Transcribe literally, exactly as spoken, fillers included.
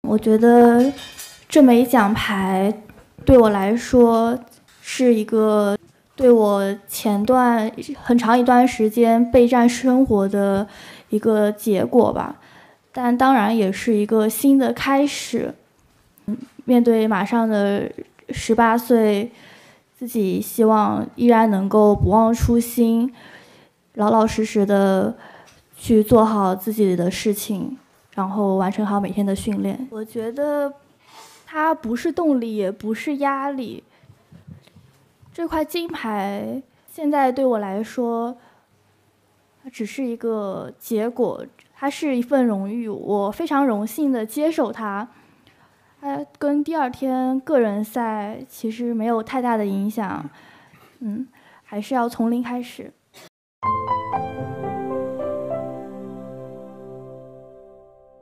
我觉得这枚奖牌对我来说是一个对我前段很长一段时间备战生活的一个结果吧，但当然也是一个新的开始。面对马上的十八岁，自己希望依然能够不忘初心，老老实实的去做好自己的事情，然后完成好每天的训练。我觉得它不是动力，也不是压力。这块金牌现在对我来说，它只是一个结果，它是一份荣誉，我非常荣幸的接受它。它跟第二天个人赛其实没有太大的影响，嗯，还是要从零开始。